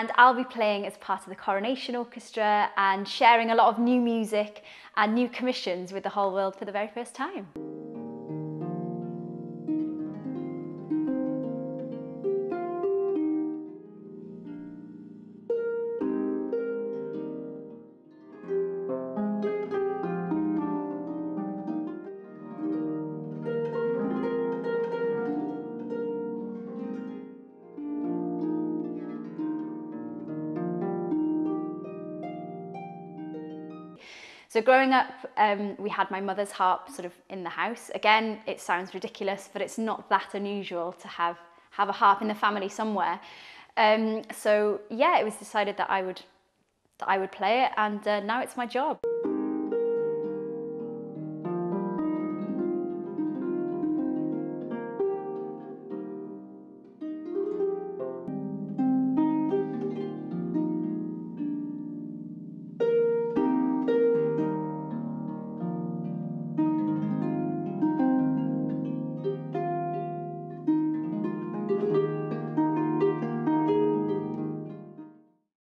and I'll be playing as part of the Coronation Orchestra and sharing a lot of new music and new commissions with the whole world for the very first time. So growing up, we had my mother's harp sort of in the house. Again, it sounds ridiculous, but it's not that unusual to have a harp in the family somewhere. So yeah, it was decided that I would play it, and now it's my job.